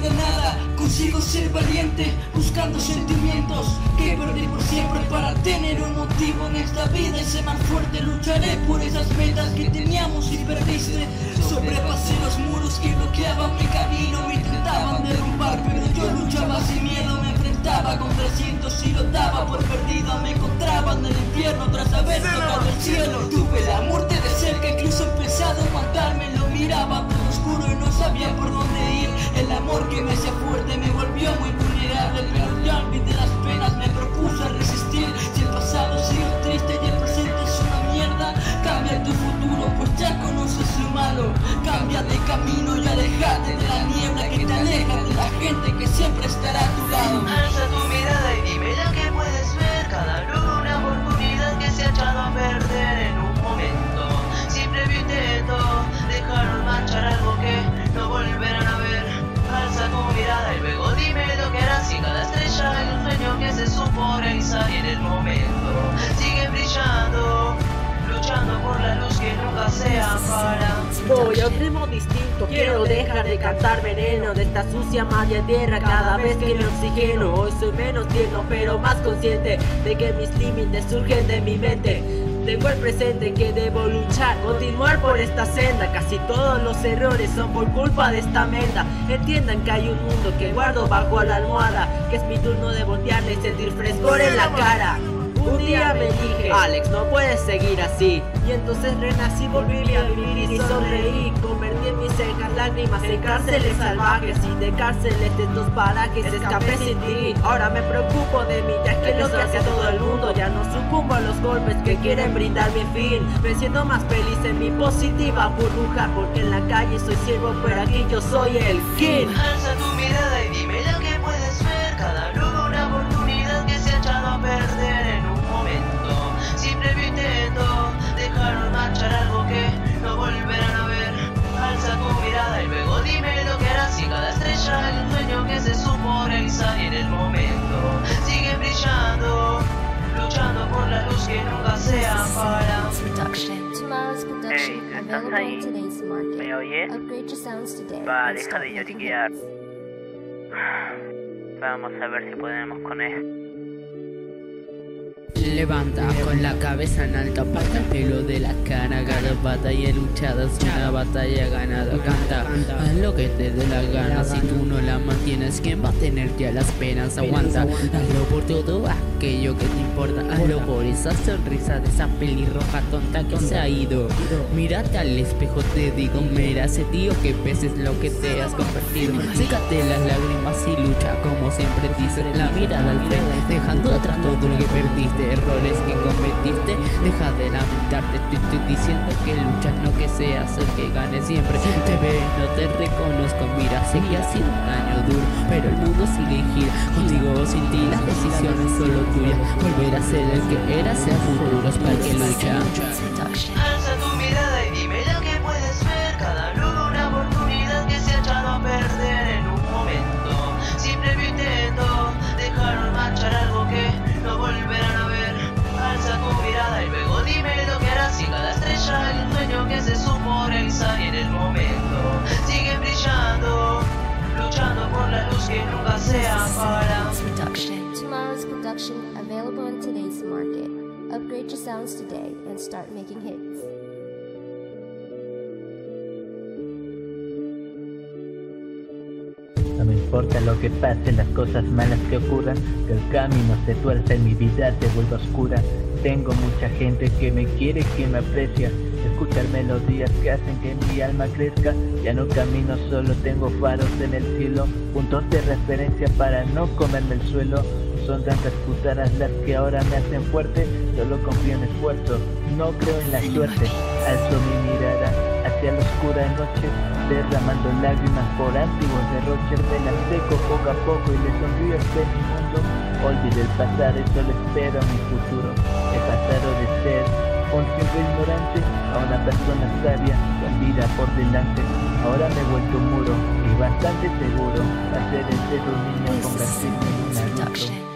de nada, consigo ser valiente, buscando sentimientos que perdí por siempre para tener un motivo en esta vida y ser más fuerte. Lucharé por esas metas que teníamos y perdiste. Sobrepasé los muros que bloqueaban mi camino, me intentaban derrumbar, pero yo luchaba sin miedo. Me enfrentaba con 300 y lo daba por perdido. Me encontraba en el infierno tras haber tocado el cielo. Tuve la muerte de cerca, incluso he pensado en matarme. Lo miraba todo oscuro y no sabía por dónde ir. El amor que me hacía fuerte me volvió muy vulnerable, pero ya olvidé las penas, me propuse resistir. Si el pasado sigue triste y el presente es una mierda, cambia tu futuro, pues ya conoces lo malo. Cambia de camino y alejate de la niebla que te aleja de la gente que siempre estará a tu lado. Alza tu mirada y dime lo que puedes ver. Cada luz una oportunidad que se ha echado a perder en un momento. Siempre vi intento, dejaron marchar algo que no volverán a ver. Alza tu mirada y luego dime lo que harás. Si cada estrella es un sueño que se supo realizar y en el momento sigue brillando, luchando por la luz que nunca se apaga. Voy a un ritmo distinto, quiero dejar de cantar veneno de esta sucia madre tierra cada vez que me oxigeno. Hoy soy menos tierno pero más consciente de que mis límites surgen de mi mente. Tengo el presente que debo luchar, continuar por esta senda. Casi todos los errores son por culpa de esta menda. Entiendan que hay un mundo que guardo bajo la almohada, que es mi turno de voltearle y sentir frescor en la cara. Un día me dije, Alex, no puedes seguir así. Y entonces renací, volví a vivir y sonreí. Convertí en mis cejas lágrimas en cárceles salvajes, y de cárceles de estos parajes escapé sin ti. Ahora me preocupo de mí, ya que lo que hace todo el mundo. Ya no sucumbo a los golpes que quieren brindar mi fin. Me siento más feliz en mi positiva burbuja, porque en la calle soy siervo, pero aquí yo soy el king. Alza tu mirada y dime lo que puedes ver. Cada luz una oportunidad que se ha echado a perder en un momento. Siempre vi intento, dejaron marchar algo que no volverán a ver. Alza tu mirada y luego dime lo que harás. Si cada estrella es un sueño que se supo realizar y en el momento sigue brillando, luchando por la luz que nunca se apaga. Hey, ¿estás ahí? ¿Me oyes? Va, deja de lloriquear. Vamos a ver si podemos con esto. Levanta con la cabeza en alto, aparta el pelo de la cara, agarra batalla luchada, es una batalla ganada. Canta, haz lo que te dé la gana, si tú no la mantienes, ¿quién va a tener ya las penas? Aguanta, hazlo por todo aquello que te importa, hazlo por esa sonrisa de esa pelirroja tonta que se ha ido. Mírate al espejo, te digo, mira ese tío que peses lo que te has convertido. Sécate las lágrimas y lucha como siempre dice, la mirada al frente, dejando atrás todo lo que perdiste. Errores que cometiste, deja de lamentarte. Te estoy diciendo que luchas, no que seas el que gane siempre. Te veo, no te reconozco, mira, seguía siendo un año duro, pero el mundo sigue en gira, contigo o sin ti, la decisión es solo tuya. Volver a ser el que eras, el futuro es para que lucha. Alza tu mirada y dime lo que puedes ver. Cada luz una oportunidad que se ha echado a perder en un momento. Siempre vi intento, dejaron marchar algo que no volverán a ver. Alza tu mirada y luego dime lo que harás. Si cada estrella es un sueño que se supo realizar y en el momento sigue brillando, luchando por la luz que nunca se apaga. Tomorrow's production available in today's market. Upgrade your sounds today and start making hits. No me importa lo que pase, las cosas malas que ocurran, que el camino se tuerza y mi vida se vuelva oscura. Tengo mucha gente que me quiere, que me aprecia, escuchar melodías que hacen que mi alma crezca. Ya no camino solo, tengo faros en el cielo, puntos de referencia para no comerme el suelo. Son tantas putadas las que ahora me hacen fuerte, solo confío en esfuerzo, no creo en la suerte. Alzo mi mirada hacia la oscura noche, derramando lágrimas por antiguos derroches. Me las seco poco a poco y le sonrío a este mi mundo. Olvidé el pasado y solo espero a mi futuro. He pasado de ser un simple ignorante a una persona sabia con vida por delante. Ahora me he vuelto un muro y bastante seguro. Hacer de ser un niño convertirme en un adulto.